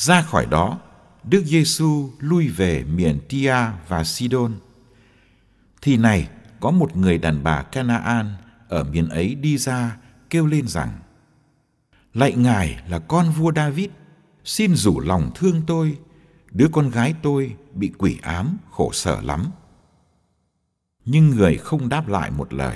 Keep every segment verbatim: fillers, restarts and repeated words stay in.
Ra khỏi đó, Đức Giêsu lui về miền Tia và Sidon. Thì này, có một người đàn bà Canaan ở miền ấy đi ra kêu lên rằng: Lạy Ngài là con vua David, xin rủ lòng thương tôi, đứa con gái tôi bị quỷ ám khổ sở lắm. Nhưng người không đáp lại một lời.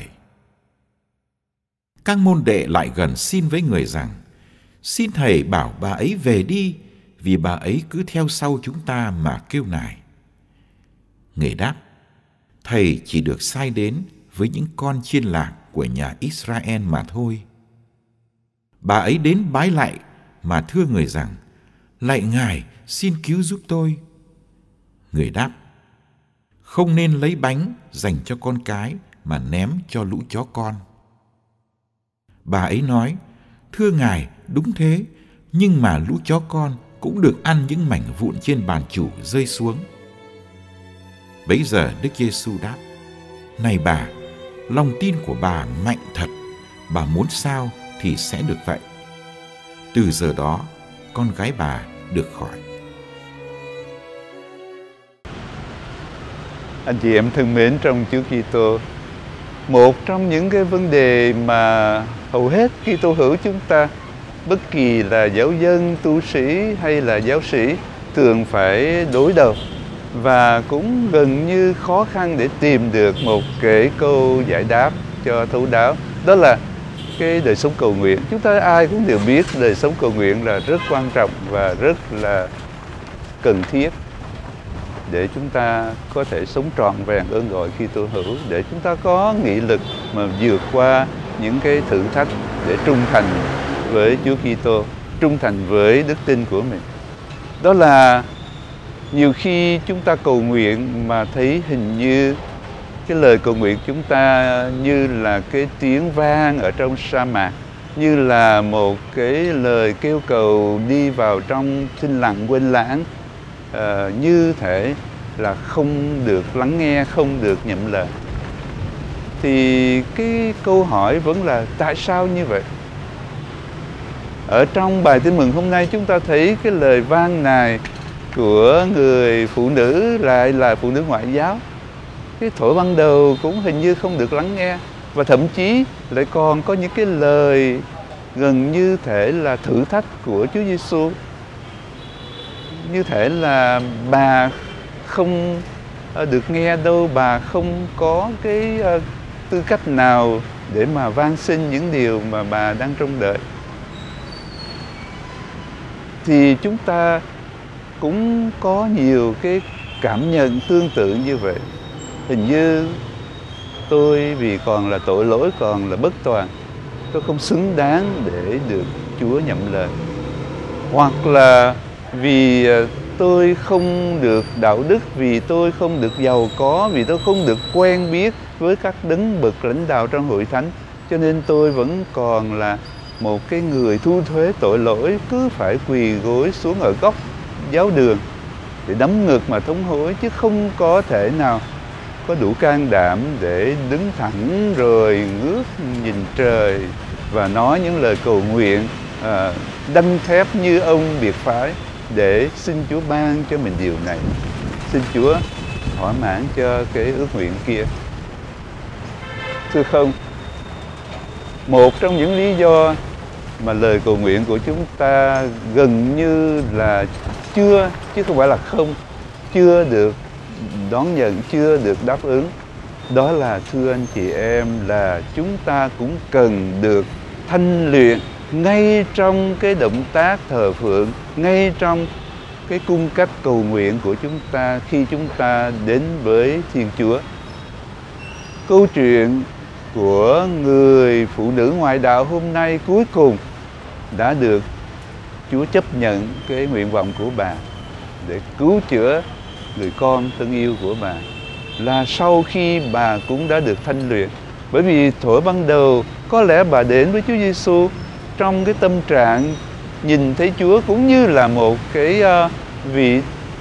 Các môn đệ lại gần xin với người rằng: Xin thầy bảo bà ấy về đi, vì bà ấy cứ theo sau chúng ta mà kêu nài. Người đáp: Thầy chỉ được sai đến với những con chiên lạc của nhà Israel mà thôi. Bà ấy đến bái lạy mà thưa người rằng: Lạy Ngài, xin cứu giúp tôi. Người đáp: Không nên lấy bánh dành cho con cái mà ném cho lũ chó con. Bà ấy nói: Thưa Ngài, đúng thế, nhưng mà lũ chó con cũng được ăn những mảnh vụn trên bàn chủ rơi xuống. Bấy giờ Đức Giêsu đáp: Này bà, lòng tin của bà mạnh thật, bà muốn sao thì sẽ được vậy. Từ giờ đó, con gái bà được khỏi. Anh chị em thân mến trong Chúa Kitô, một trong những cái vấn đề mà hầu hết Kitô hữu chúng ta, bất kỳ là giáo dân, tu sĩ hay là giáo sĩ, thường phải đối đầu và cũng gần như khó khăn để tìm được một cái câu giải đáp cho thấu đáo. Đó là cái đời sống cầu nguyện. Chúng ta ai cũng đều biết đời sống cầu nguyện là rất quan trọng và rất là cần thiết để chúng ta có thể sống trọn vẹn ơn gọi Kitô hữu, để chúng ta có nghị lực mà vượt qua những cái thử thách để trung thành với Chúa Kitô, trung thành với đức tin của mình. Đó là nhiều khi chúng ta cầu nguyện mà thấy hình như cái lời cầu nguyện chúng ta như là cái tiếng vang ở trong sa mạc, như là một cái lời kêu cầu đi vào trong thinh lặng quên lãng, uh, như thể là không được lắng nghe, không được nhậm lời. Thì cái câu hỏi vẫn là tại sao như vậy? Ở trong bài tin mừng hôm nay chúng ta thấy cái lời van nài của người phụ nữ lại là phụ nữ ngoại giáo. Cái thuở ban đầu cũng hình như không được lắng nghe, và thậm chí lại còn có những cái lời gần như thể là thử thách của Chúa Giêsu. Như thể là bà không được nghe đâu, bà không có cái tư cách nào để mà van xin những điều mà bà đang trông đợi. Thì chúng ta cũng có nhiều cái cảm nhận tương tự như vậy. Hình như tôi vì còn là tội lỗi, còn là bất toàn, tôi không xứng đáng để được Chúa nhậm lời. Hoặc là vì tôi không được đạo đức, vì tôi không được giàu có, vì tôi không được quen biết với các đấng bậc lãnh đạo trong hội thánh, cho nên tôi vẫn còn là một cái người thu thuế tội lỗi, cứ phải quỳ gối xuống ở góc giáo đường để đấm ngực mà thống hối, chứ không có thể nào có đủ can đảm để đứng thẳng rồi ngước nhìn trời và nói những lời cầu nguyện à, đanh thép như ông biệt phái để xin Chúa ban cho mình điều này, xin Chúa thỏa mãn cho cái ước nguyện kia. Thưa không, một trong những lý do mà lời cầu nguyện của chúng ta gần như là chưa, chứ không phải là không, chưa được đón nhận, chưa được đáp ứng, đó là, thưa anh chị em, là chúng ta cũng cần được thanh luyện ngay trong cái động tác thờ phượng, ngay trong cái cung cách cầu nguyện của chúng ta khi chúng ta đến với Thiên Chúa. Câu chuyện của người phụ nữ ngoại đạo hôm nay cuối cùng đã được Chúa chấp nhận cái nguyện vọng của bà để cứu chữa người con thân yêu của bà, là sau khi bà cũng đã được thanh luyện. Bởi vì thuở ban đầu có lẽ bà đến với Chúa Giêsu trong cái tâm trạng nhìn thấy Chúa cũng như là một cái uh, vị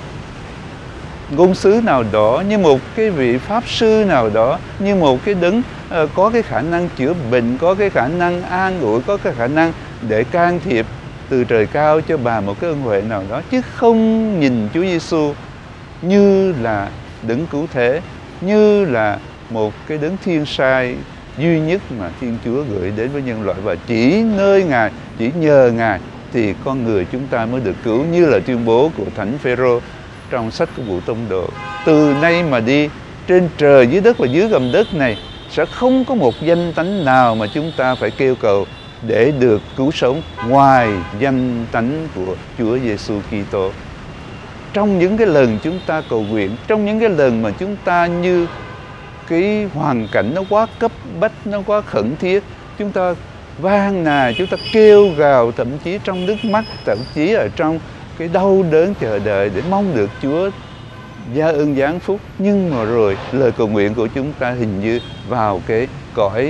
ngôn sứ nào đó, như một cái vị pháp sư nào đó, như một cái đấng uh, có cái khả năng chữa bệnh, có cái khả năng an ủi, có cái khả năng để can thiệp từ trời cao cho bà một cái ân huệ nào đó, chứ không nhìn Chúa Giêsu như là đấng cứu thế, như là một cái đấng thiên sai duy nhất mà Thiên Chúa gửi đến với nhân loại, và chỉ nơi Ngài, chỉ nhờ Ngài thì con người chúng ta mới được cứu, như là tuyên bố của Thánh Phêrô trong sách của Vụ Tông Đồ. Từ nay mà đi, trên trời dưới đất và dưới gầm đất này sẽ không có một danh tánh nào mà chúng ta phải kêu cầu để được cứu sống ngoài danh tánh của Chúa Giêsu Kitô. Trong những cái lần chúng ta cầu nguyện, trong những cái lần mà chúng ta như cái hoàn cảnh nó quá cấp bách, nó quá khẩn thiết, chúng ta van nài, chúng ta kêu gào, thậm chí trong nước mắt, thậm chí ở trong cái đau đớn chờ đợi để mong được Chúa gia ơn giáng phúc. Nhưng mà rồi lời cầu nguyện của chúng ta hình như vào cái cõi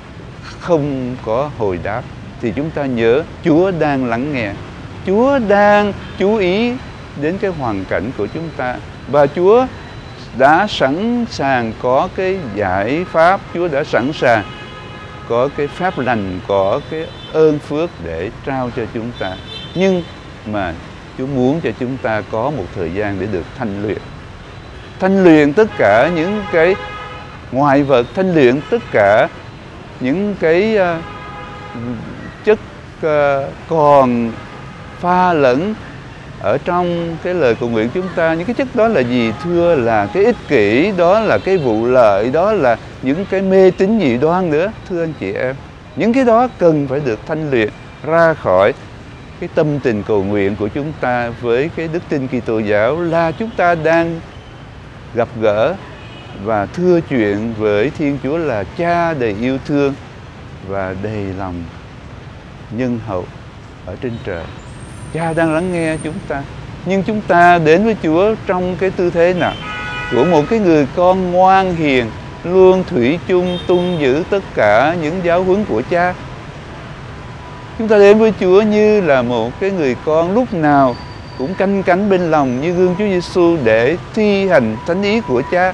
không có hồi đáp, thì chúng ta nhớ Chúa đang lắng nghe, Chúa đang chú ý đến cái hoàn cảnh của chúng ta, và Chúa đã sẵn sàng có cái giải pháp, Chúa đã sẵn sàng có cái phép lành, có cái ơn phước để trao cho chúng ta. Nhưng mà Chúa muốn cho chúng ta có một thời gian để được thanh luyện. Thanh luyện tất cả những cái ngoại vật, thanh luyện tất cả những cái uh, chất uh, còn pha lẫn ở trong cái lời cầu nguyện chúng ta. Những cái chất đó là gì? Thưa là cái ích kỷ, đó là cái vụ lợi, đó là những cái mê tín dị đoan nữa. Thưa anh chị em, những cái đó cần phải được thanh luyện ra khỏi cái tâm tình cầu nguyện của chúng ta với cái đức tin Kitô giáo, là chúng ta đang gặp gỡ và thưa chuyện với Thiên Chúa là Cha đầy yêu thương và đầy lòng nhân hậu ở trên trời. Cha đang lắng nghe chúng ta, nhưng chúng ta đến với Chúa trong cái tư thế nào? Của một cái người con ngoan hiền, luôn thủy chung tuân giữ tất cả những giáo huấn của Cha. Chúng ta đến với Chúa như là một cái người con lúc nào cũng canh cánh bên lòng như gương Chúa Giêsu để thi hành thánh ý của Cha.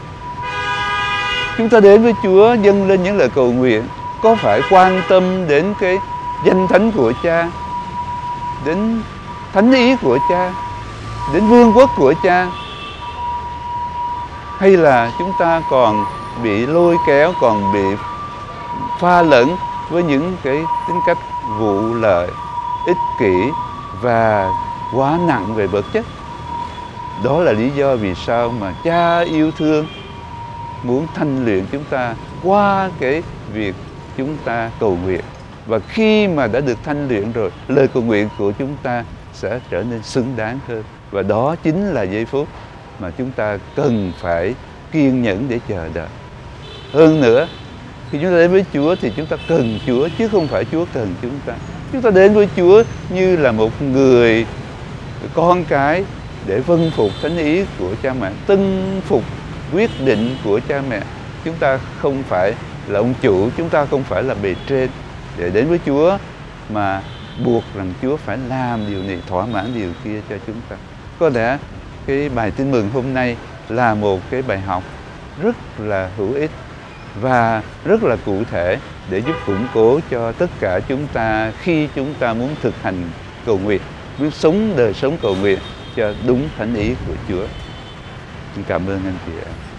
Chúng ta đến với Chúa dâng lên những lời cầu nguyện, có phải quan tâm đến cái danh thánh của Cha, đến thánh ý của Cha, đến vương quốc của Cha, hay là chúng ta còn bị lôi kéo, còn bị pha lẫn với những cái tính cách vụ lợi, ích kỷ và quá nặng về vật chất? Đó là lý do vì sao mà Cha yêu thương muốn thanh luyện chúng ta qua cái việc chúng ta cầu nguyện. Và khi mà đã được thanh luyện rồi, lời cầu nguyện của chúng ta sẽ trở nên xứng đáng hơn. Và đó chính là giây phút mà chúng ta cần phải kiên nhẫn để chờ đợi. Hơn nữa, khi chúng ta đến với Chúa thì chúng ta cần Chúa, chứ không phải Chúa cần chúng ta. Chúng ta đến với Chúa như là một người con cái để vâng phục thánh ý của cha mẹ, tuân phục quyết định của cha mẹ. Chúng ta không phải là ông chủ, chúng ta không phải là bề trên để đến với Chúa mà buộc rằng Chúa phải làm điều này, thỏa mãn điều kia cho chúng ta. Có lẽ cái bài tin mừng hôm nay là một cái bài học rất là hữu ích và rất là cụ thể để giúp củng cố cho tất cả chúng ta khi chúng ta muốn thực hành cầu nguyện, muốn sống đời sống cầu nguyện cho đúng thánh ý của Chúa. Cảm ơn anh chị em.